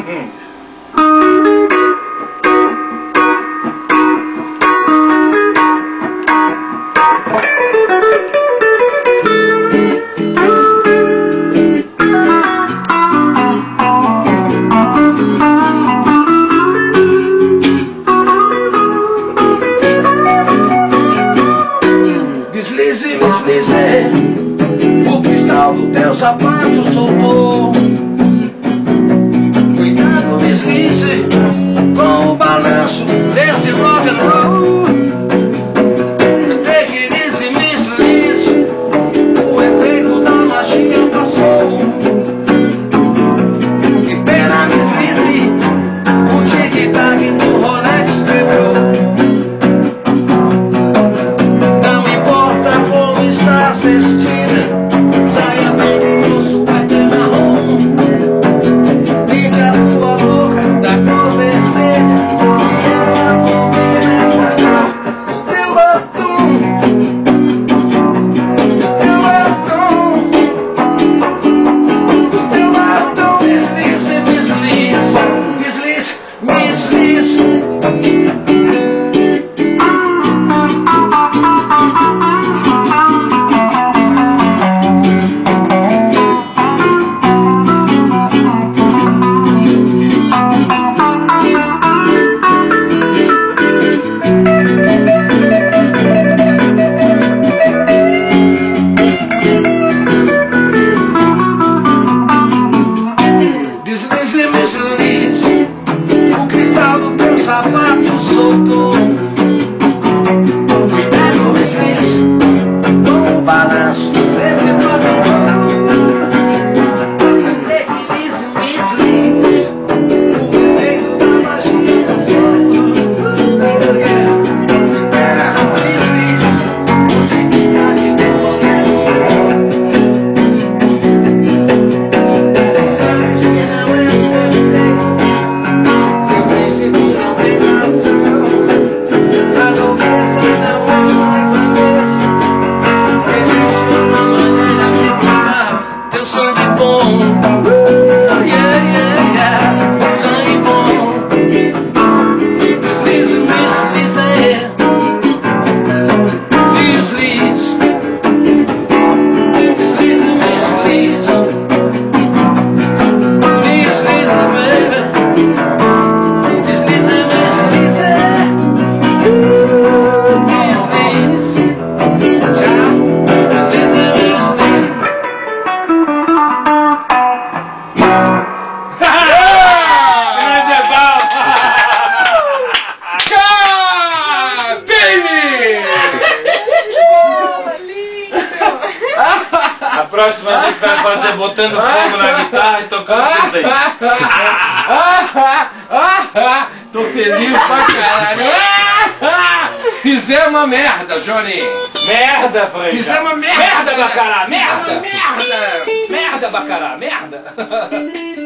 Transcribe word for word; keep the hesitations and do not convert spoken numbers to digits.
Deslize, deslize, o cristal do teu sapato soltou. Cuidado, deslize, com o balanço deste rock and roll. Take it easy, deslize, o efeito da magia passou. Que pena, deslize, o tic-tac do Rolex quebrou. Estás vestida, saia bem de osso, suéter marrom. Pinte a tua boca da cor vermelha e ela combina com o teu batom. O teu batom, o teu batom. Deslize, deslize, deslize, deslize. Deslize, deslize, o cristal do teu sapato soltou. Cuidado, deslize, com o balanço desse rock and roll. Take it easy, deslize, o efeito da magia passou. Espera, deslize, o tic-tac do Rolex quebrou. Sabes que não és perfeito, teu princípio não tem razão. A nobreza não é mais a mesma. Existe outra maneira de provar teu sangue bom. Uh, yeah, yeah, yeah. Sangue bom. Deslize, deslize, deslize, deslize, deslize. Deslize, baby. Deslize, deslize. Uh, deslize. Já. Deslize, deslize. Grande bal! Ah, baby! A próxima a gente vai fazer botando fogo na guitarra e tocando tudo daí. Tô feliz pra caralho. Fizemos uma merda, Johnny. Merda, Franca! Fizemos uma merda. Merda, Bacará! Fizemos Merda! uma merda. Merda, Bacará! Merda!